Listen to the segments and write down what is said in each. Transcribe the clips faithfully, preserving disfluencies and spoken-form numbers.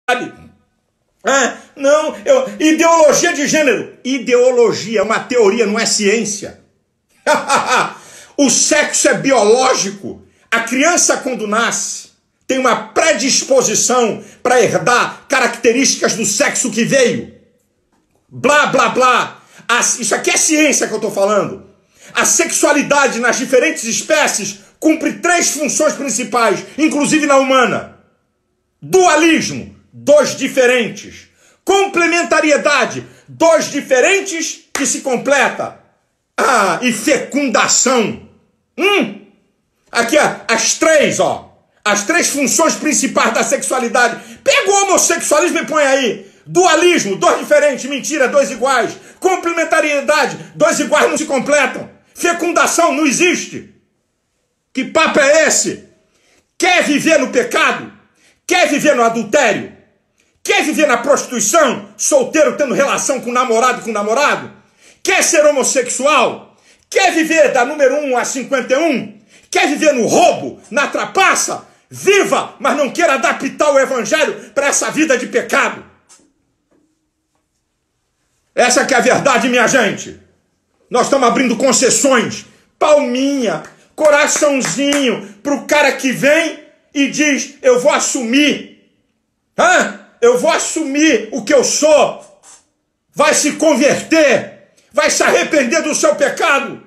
Ah, não, eu, ideologia de gênero. Ideologia é uma teoria, não é ciência. O sexo é biológico. A criança, quando nasce, tem uma predisposição para herdar características do sexo que veio. Blá, blá, blá. As, isso aqui é ciência que eu estou falando. A sexualidade nas diferentes espécies cumpre três funções principais, inclusive na humana. Dualismo, dois diferentes. Complementariedade, dois diferentes que se completa. Ah, e fecundação. Hum, aqui, ó, as três, ó. As três funções principais da sexualidade. Pega o homossexualismo e põe aí. Dualismo, dois diferentes. Mentira, dois iguais. Complementariedade, dois iguais não se completam. Fecundação não existe. Que papo é esse? Quer viver no pecado? Quer viver no adultério? Quer viver na prostituição? Solteiro tendo relação com namorado e com namorado? Quer ser homossexual? Quer viver da número um a cinquenta e um? Quer viver no roubo, na trapaça? Viva, mas não queira adaptar o evangelho para essa vida de pecado. Essa que é a verdade, minha gente. Nós estamos abrindo concessões. Palminha, coraçãozinho para o cara que vem e diz, eu vou assumir. Hã? Eu vou assumir o que eu sou. Vai se converter. Vai se arrepender do seu pecado.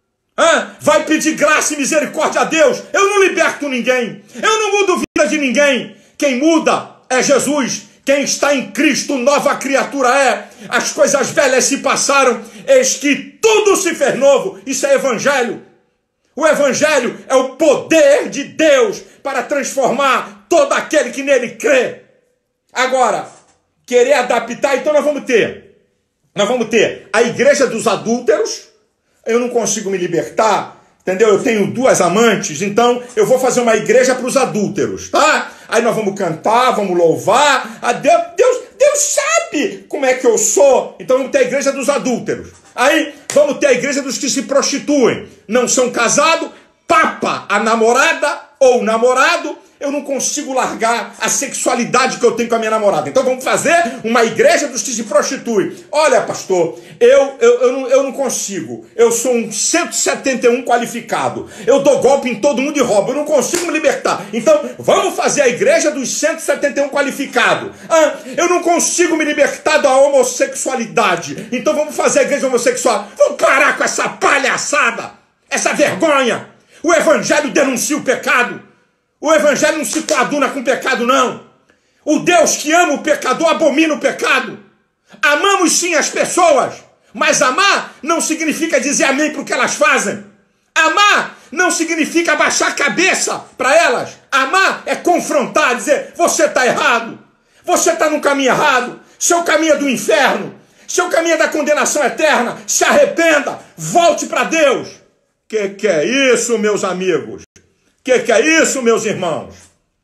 Hã? Vai pedir graça e misericórdia a Deus. Eu não liberto ninguém. Eu não mudo a vida de ninguém. Quem muda é Jesus. Quem está em Cristo, nova criatura é. As coisas velhas se passaram, eis que tudo se fez novo. Isso é evangelho. O evangelho é o poder de Deus para transformar todo aquele que nele crê. Agora, querer adaptar, então nós vamos ter. Nós vamos ter a igreja dos adúlteros. Eu não consigo me libertar, entendeu? Eu tenho duas amantes, então eu vou fazer uma igreja para os adúlteros, tá? Aí nós vamos cantar, vamos louvar a Deus. Deus, Deus sabe como é que eu sou. Então vamos ter a igreja dos adúlteros. Aí vamos ter a igreja dos que se prostituem. Não são casados, papa a namorada ou o namorado. Eu não consigo largar a sexualidade que eu tenho com a minha namorada. Então vamos fazer uma igreja dos que se prostituem. Olha, pastor, eu, eu, eu, não, eu não consigo. Eu sou um cento e setenta e um qualificado. Eu dou golpe em todo mundo e roubo. Eu não consigo me libertar. Então vamos fazer a igreja dos cento e setenta e um qualificados. Ah, eu não consigo me libertar da homossexualidade. Então vamos fazer a igreja homossexual. Vamos parar com essa palhaçada, essa vergonha. O evangelho denuncia o pecado. O evangelho não se coaduna com o pecado, não. O Deus que ama o pecador abomina o pecado. Amamos sim as pessoas, mas amar não significa dizer amém para o que elas fazem. Amar não significa baixar a cabeça para elas. Amar é confrontar, dizer, você está errado. Você está no caminho errado. Seu caminho é do inferno. Seu caminho é da condenação eterna. Se arrependa, volte para Deus. Que que é isso, meus amigos? Que que é isso, meus irmãos?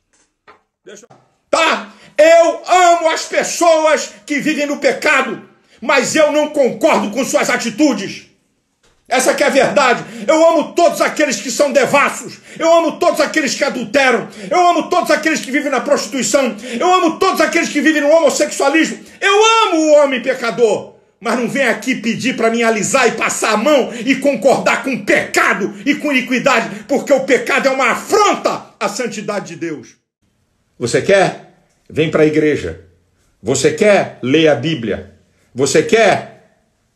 Deixa... Tá? Eu amo as pessoas que vivem no pecado, mas eu não concordo com suas atitudes. Essa que é a verdade. Eu amo todos aqueles que são devassos. Eu amo todos aqueles que adulteram. Eu amo todos aqueles que vivem na prostituição. Eu amo todos aqueles que vivem no homossexualismo. Eu amo o homem pecador. Mas não vem aqui pedir para me alisar e passar a mão e concordar com pecado e com iniquidade, porque o pecado é uma afronta à santidade de Deus. Você quer? Vem para a igreja. Você quer? Leia a Bíblia. Você quer?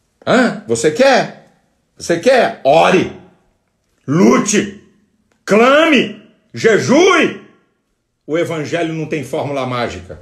Hã? Você quer? Você quer? Ore. Lute. Clame. Jejue. O evangelho não tem fórmula mágica.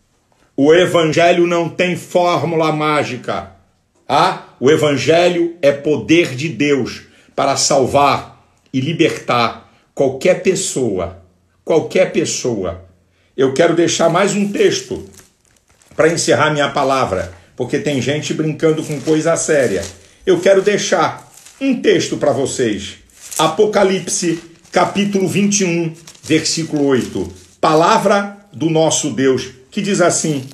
O evangelho não tem fórmula mágica. Ah, o evangelho é poder de Deus para salvar e libertar qualquer pessoa, qualquer pessoa. Eu quero deixar mais um texto para encerrar minha palavra, porque tem gente brincando com coisa séria. Eu quero deixar um texto para vocês. Apocalipse, capítulo vinte e um, versículo oito. Palavra do nosso Deus, que diz assim: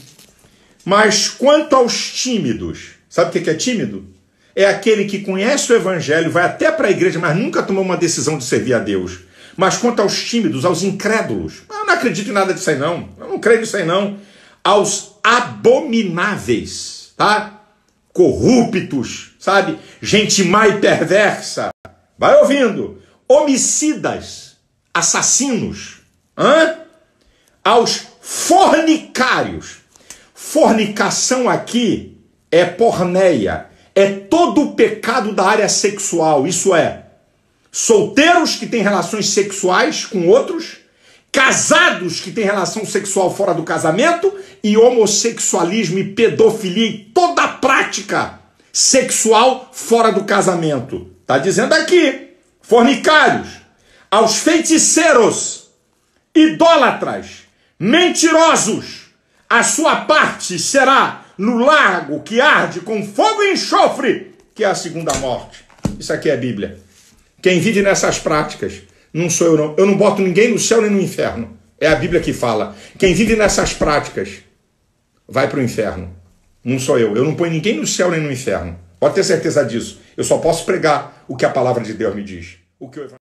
mas quanto aos tímidos, sabe o que é tímido? É aquele que conhece o evangelho, vai até para a igreja, mas nunca tomou uma decisão de servir a Deus. Mas quanto aos tímidos, aos incrédulos, eu não acredito em nada disso aí não, eu não creio nisso aí não. aos abomináveis, tá? Corruptos, sabe? Gente má e perversa. Vai ouvindo. Homicidas, assassinos, hã? Aos fornicários. Fornicação aqui é porneia, é todo o pecado da área sexual, isso é, solteiros que têm relações sexuais com outros, casados que têm relação sexual fora do casamento, e homossexualismo e pedofilia e toda a prática sexual fora do casamento. Está dizendo aqui, fornicários, aos feiticeiros, idólatras, mentirosos, a sua parte será no lago que arde com fogo e enxofre, que é a segunda morte. Isso aqui é a Bíblia. Quem vive nessas práticas, não sou eu não. Eu não boto ninguém no céu nem no inferno. É a Bíblia que fala. Quem vive nessas práticas vai para o inferno. Não sou eu. Eu não ponho ninguém no céu nem no inferno. Pode ter certeza disso. Eu só posso pregar o que a palavra de Deus me diz. O que eu...